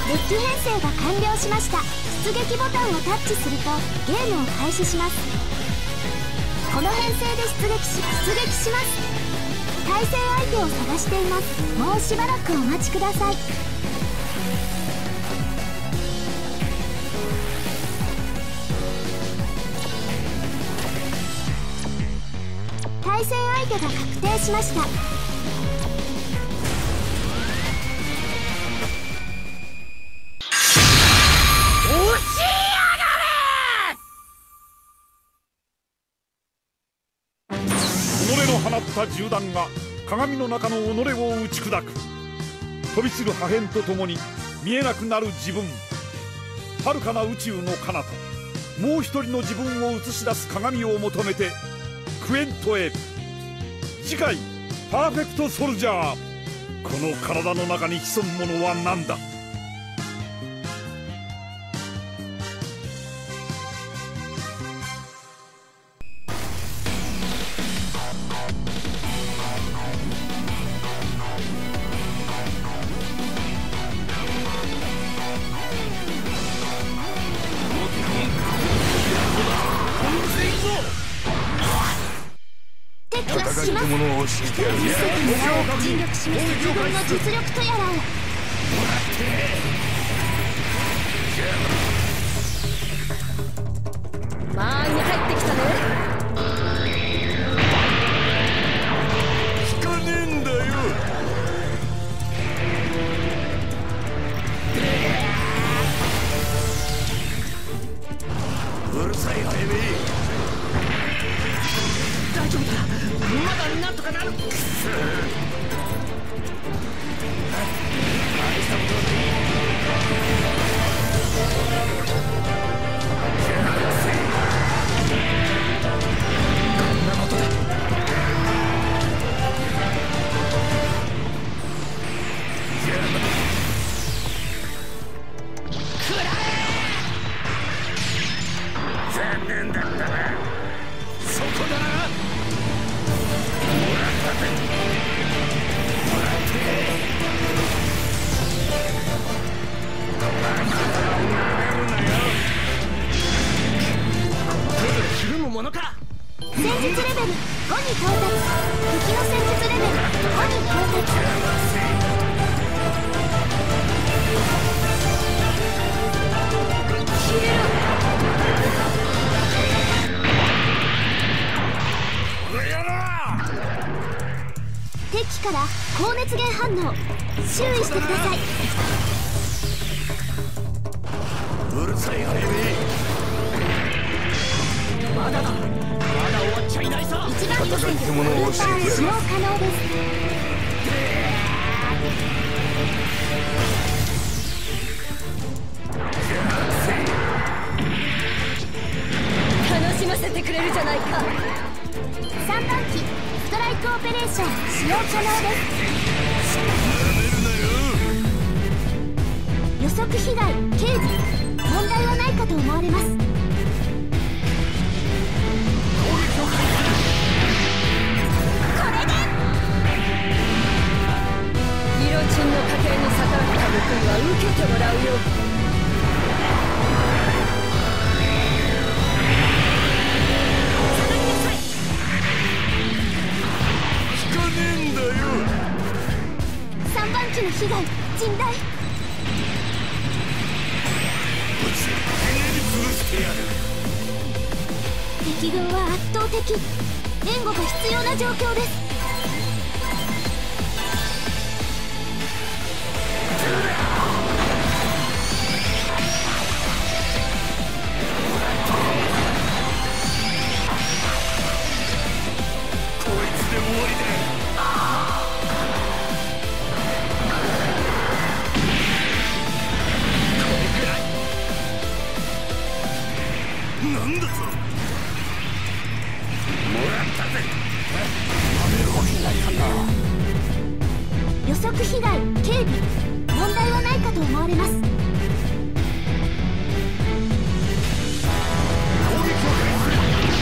デッキ編成が完了しました。出撃ボタンをタッチするとゲームを開始します。この編成で出撃します。対戦相手を探しています。もうしばらくお待ちください。対戦相手が確定しました。 放った銃弾が鏡の中の己を打ち砕く。飛び散る破片とともに見えなくなる自分。遥かな宇宙の彼方、もう一人の自分を映し出す鏡を求めてクエントへ。次回「パーフェクトソルジャー」。この体の中に潜むものは何だ。 します。ものを教えてやる。見せてもらおう。尽力示す自分の実力とやらを。間合いに入ってきたね。 聞かねえんだよ。うるさいハイメイ。大丈夫だ。まだなんとかなる。大したことない。こんなことで。食らえ。残念だったな。そこだな。ものか。 戦術レベル5に到達。敵の戦術レベル5に到達。消えろ。敵から高熱源反応。注意してください。 うるさいハイメイ。まだだ。まだ終わっちゃいないさ。 一番優先でものを教えてやる。使用可能です。楽しませてくれるじゃないか。3番機ストライクオペレーション使用可能です。予測被害警備問題はないかと思われます。色チンの家系に逆らった僕には受けてもらうよ。下がりなさい。 聞かねえんだよ。 3番機の被害甚大。敵軍は圧倒的。援護が必要な状況です。 なんだぞ。もらったぜ。 予測被害警備問題はないかと思われます。 攻撃を開始する。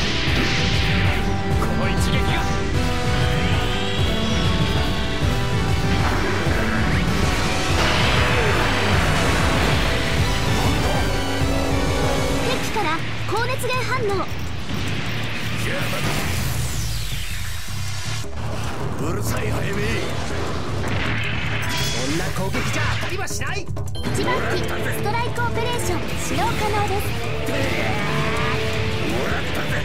この一撃が反応。 うるさい早め。そんな攻撃じゃ当たりはしない。 1番機ストライクオペレーション使用可能です。 もらったぜ。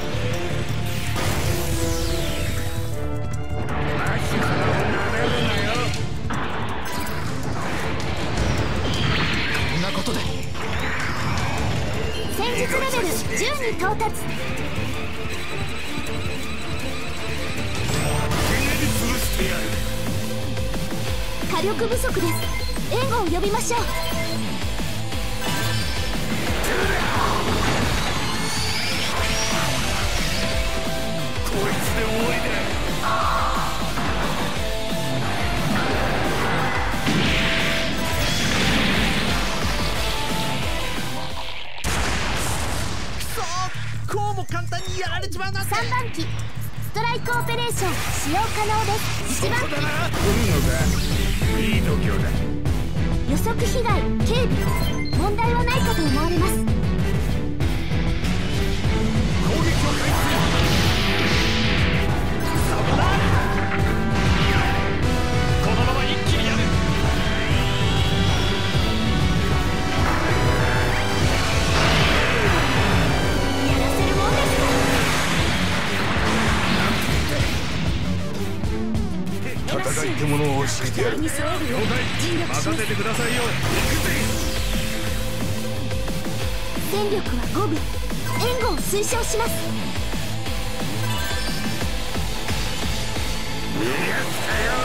足からなめるなよ。こんなことで戦術レベル10に到達。火力不足です。援護を呼びましょう。 こいつで終わりだ。くそ、こうも簡単にやられちまうなんて。 3番機ストライクオペレーション使用可能です。1番機来るのか。いい度胸だ。 予測被害警備問題はないかと思われます。 攻撃を開始する。そこだ。このまま一気にやる。 やらせるもんですか。 戦いってものを教えてやる。了解。任せてくださいよ。行くぜ。 戦力は5分。援護を推奨します。 やったよ。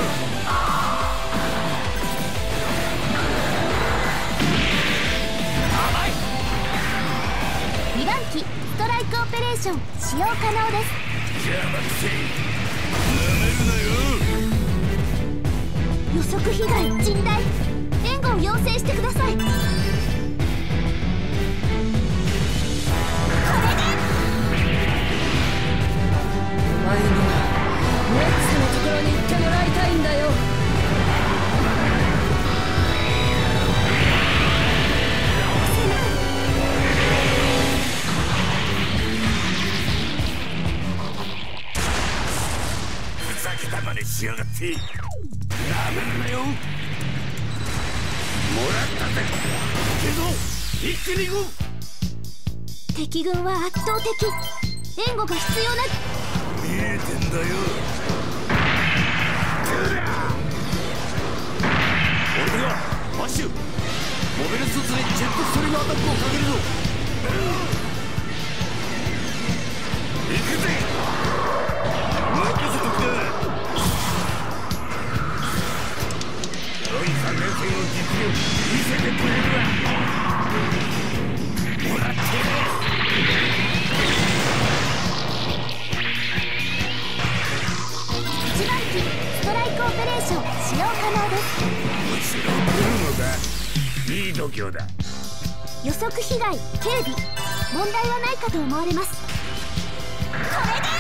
甘い。 2番機ストライクオペレーション使用可能です。 邪魔くせえ。なめるなよ。 予測被害甚大。援護を要請してください。これでお前にはメッツのところに行ってもらいたいんだよ。 ふざけた真似しやがって。なめるなよ。もらったぜ。行くぞ。一気に行く。 敵軍は圧倒的。援護が必要な。 見えてんだよ。俺がマッシュモビルスーツにジェットストリームアタックをかけるぞ。行くぜ。任せとくれ。良い3年生の実力見せてくれるわ。もらって 1番機ストライクオペレーション使用可能です。 むしろ来るのか。いい度胸だ。 予測被害警備問題はないかと思われます。これで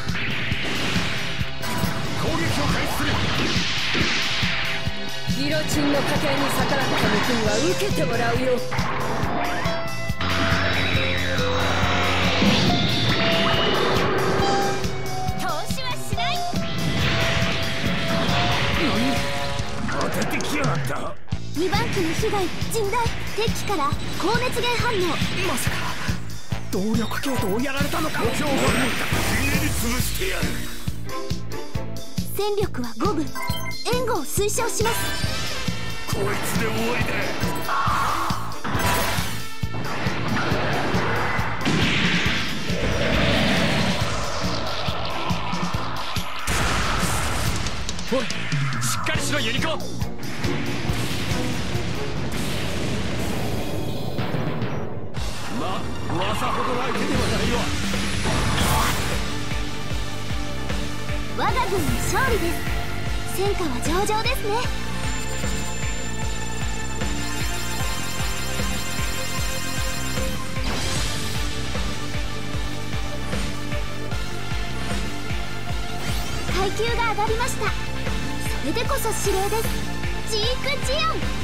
攻撃を開始する。 ギロチンの家系に逆らった僕には受けてもらうよ。 投資はしない。 当ててきやがった。 2番機の被害甚大。敵機から高熱源反応。 まさか動力系統をやられたのか。故障をひねり潰してやる。 戦力は5分。援護を推奨します。 こいつで終わりだ。おい、しっかりしろユニコ。噂ほど相手ではないわ。 我が軍の勝利です。戦果は上々ですね。階級が上がりました。それでこそ指令です。ジーク・ジオン。